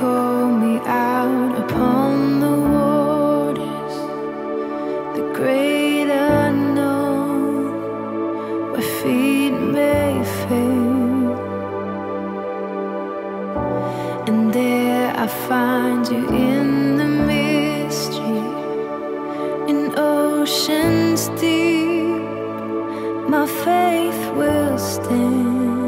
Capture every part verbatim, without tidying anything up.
call me out upon the waters, the great unknown, where feet may fail. And there I find you in the mystery, in oceans deep, my faith will stand.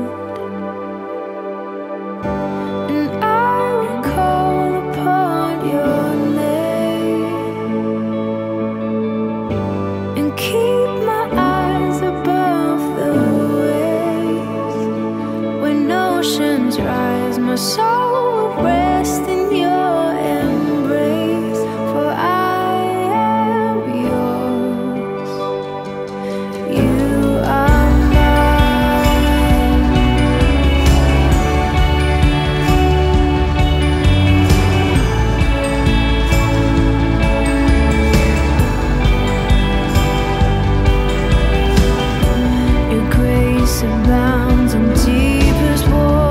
Rise, my soul will rest in your embrace, for I am yours. You are mine. Your grace abounds in deepest waters.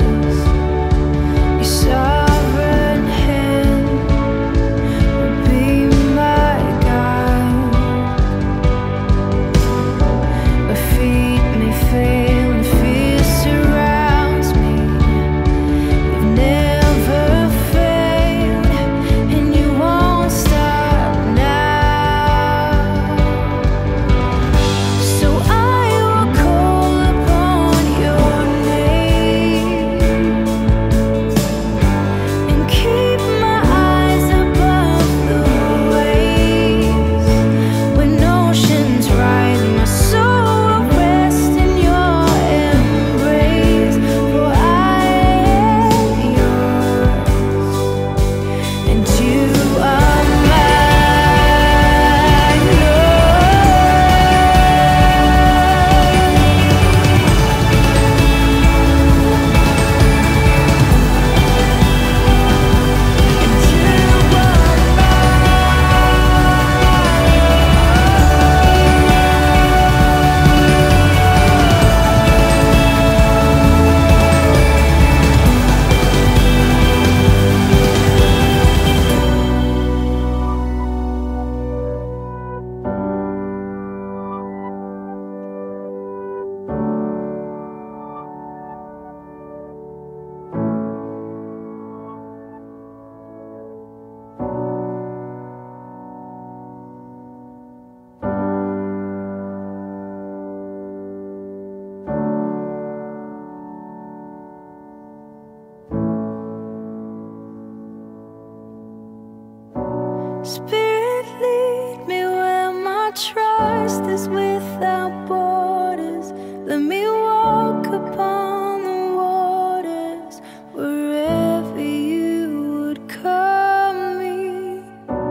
Spirit, lead me where my trust is without borders. Let me walk upon the waters, wherever you would call me.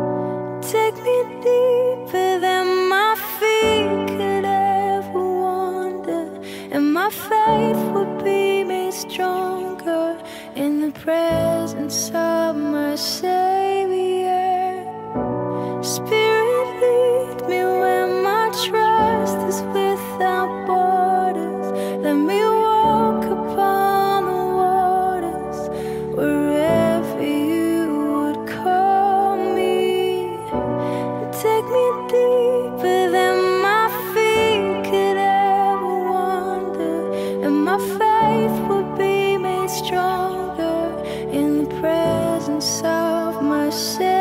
Take me deeper than my feet could ever wander, and my faith will be made stronger in the presence of my Savior. Spirit, lead me where my trust is without borders. Let me walk upon the waters, wherever you would call me. Take me deeper than my feet could ever wander, and my faith will be made stronger in the presence of my Savior.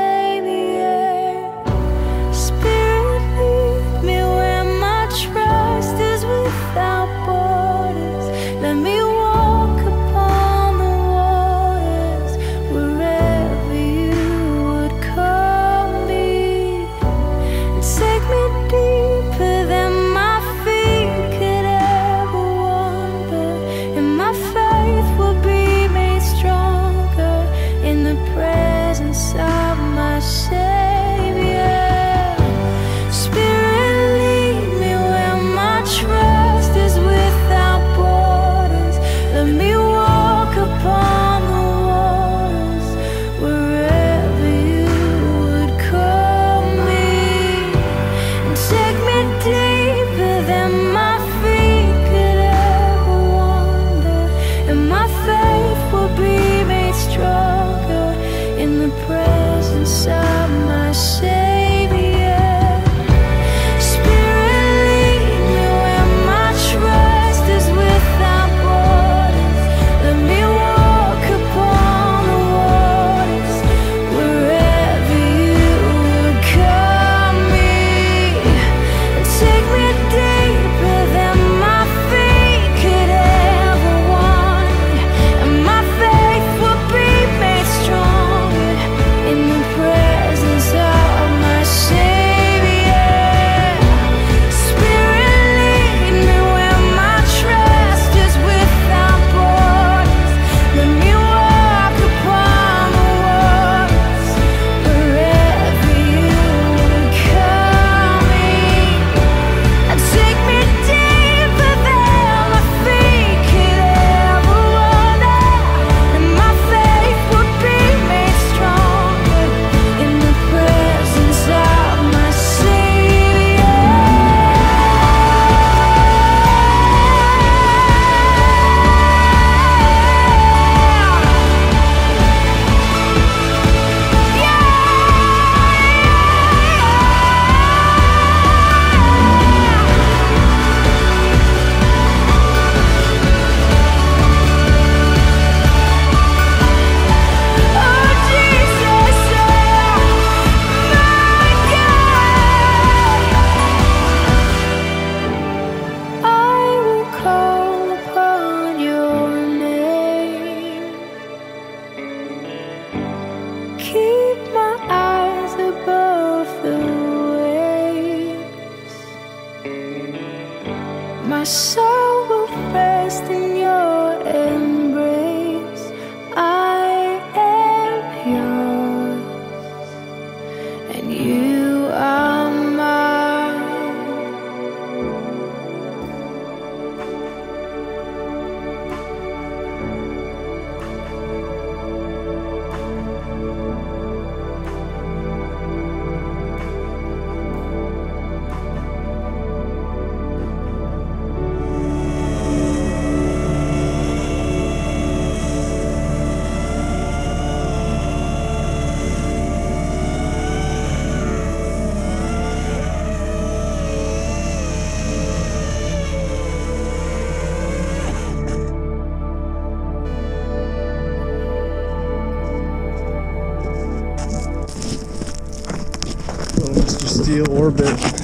Take soul will rest in your embrace. I am yours, and you are mine. Mister Steel orbit.